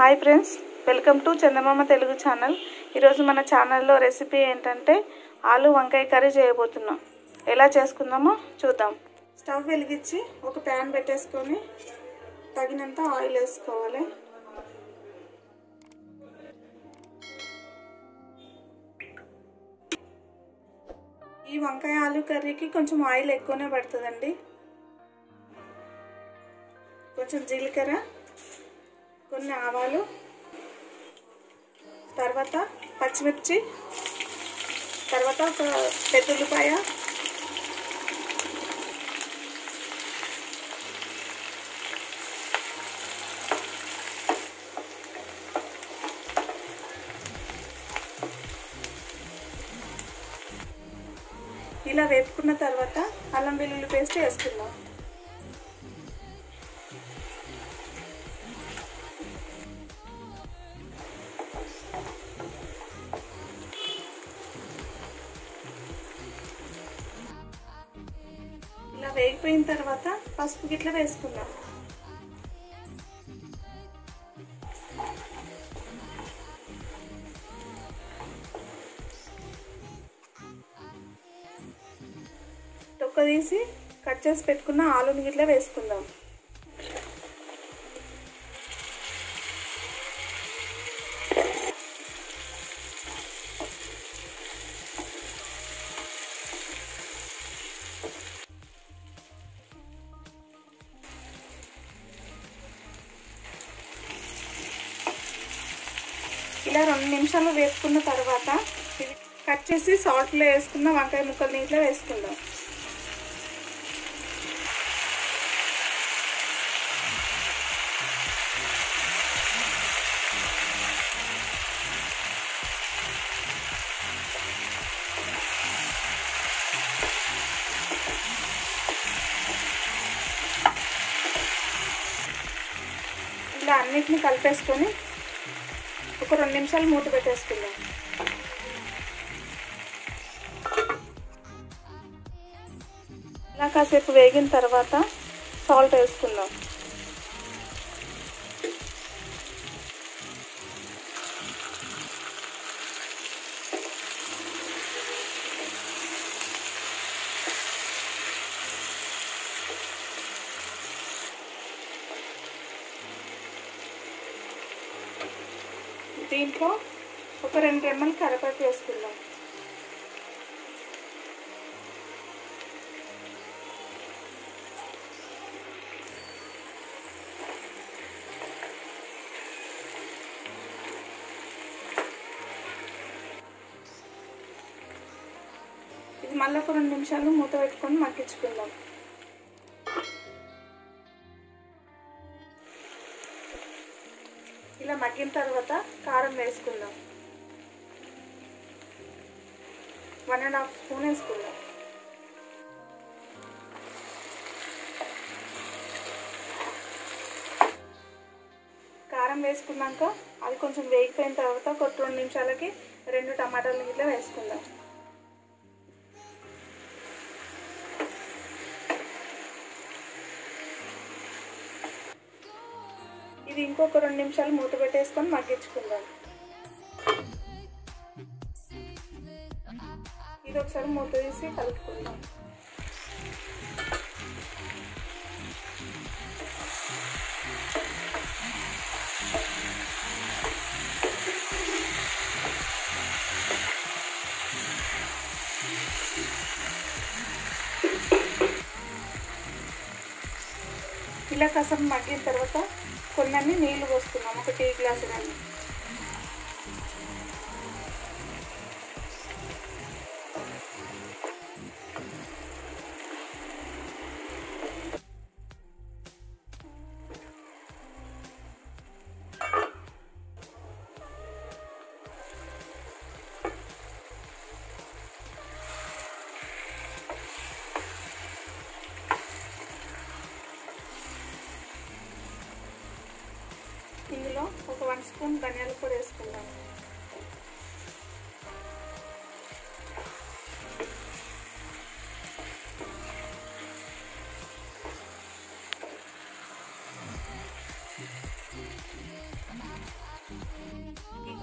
Hi friends, welcome to Chandamama Telugu channel. ఈరోజు మన ఛానల్లో రెసిపీ ఏంటంటే ఆలు వంకాయ కర్రీ చేయబోతున్నాం. ఎలా చేసుకుందామో చూద్దాం. స్టవ్ వెలిగించి ఒక ప్యాన్ పెట్టేసుకొని తగినంత ఆయిల్ వేసుకోవాలి. ఈ వంకాయ ఆలు కర్రీకి కొంచెం ఆయిల్ ఎక్కువనే పడుతుందండి. కొంచెం జీలకర్ర, కొన్ని ఆవాలు, తర్వాత పచ్చిమిర్చి, తర్వాత ఒక పెద్ద ఉల్లిపాయ, ఇలా వేపుకున్న తర్వాత అల్లం వెల్లుల్లి పేస్ట్ వేసుకుందాం. ఇలా వేగిపోయిన తర్వాత పసుపు గిట్ల వేసుకుందాం. తొక్క తీసి కట్ చేసి పెట్టుకున్న ఆలుని గిట్ల వేసుకుందాం. ఇలా 2 నిమిషాలు వేసుకున్న తర్వాత కట్ చేసి సాల్ట్లో వేసుకున్న వంకాయ ముక్కలు నీటిలో వేసుకుందాం. ఇలా అన్నిటిని కలిపేసుకొని ఒక 2 నిమిషాలు మూత పెట్టేసుకుందాం. ఇలా కాసేపు వేగిన తర్వాత సాల్ట్ వేసుకుందాం. దీంట్లో ఒక 2 రెమ్మలు కరివేపాకు వేసుకుందాం. ఇది మళ్ళీ ఒక 2 నిమిషాలు మూత పెట్టుకొని మగ్గించుకుందాం. ఇలా మగ్గిన తర్వాత కారం వేసుకుందాం. 1½ స్పూన్ వేసుకుందాం. కారం వేసుకున్నాక అది కొంచెం వేగిపోయిన తర్వాత ఒక 2 నిమిషాలకి 2 టమాటాలు ఇట్లా వేసుకుందాం. ఇది ఇంకొక 2 నిమిషాలు మూత పెట్టేసుకొని మగ్గించుకుందాం. ఇది ఒకసారి మూత తీసి కలుపుకుందాం. ఇలా కాసేపు మగ్గిన తర్వాత కొన్ని నీళ్లు పోసుకున్నాం, ఒక టీ గ్లాసు కానీ. ఇందులో ఒక 1 స్పూన్ ధనియాల పొడి వేసుకుందాం.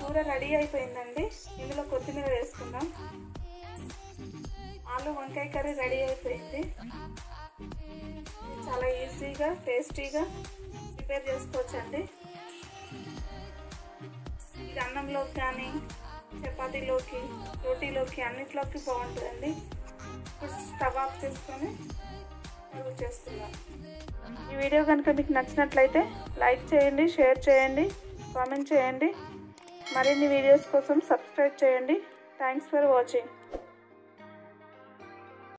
కూర రెడీ అయిపోయిందండి. ఇందులో కొత్తిమీర వేసుకుందాం. ఆలు వంకాయ కర్రీ రెడీ అయిపోయింది. చాలా ఈజీగా టేస్టీగా ప్రిపేర్ చేసుకోవచ్చండి. ఇది అన్నంలోకి కానీ చపాతీలోకి రోటీలోకి అన్నిట్లోకి బాగుంటుందండి. ఇప్పుడు స్టవ్ ఆఫ్ చేసుకొని సర్వ్ చేసుకుందాం. ఈ వీడియో కనుక మీకు నచ్చినట్లయితే లైక్ చేయండి, షేర్ చేయండి, కామెంట్ చేయండి. మరిన్ని వీడియోస్ కోసం సబ్స్క్రైబ్ చేయండి. Thanks for watching.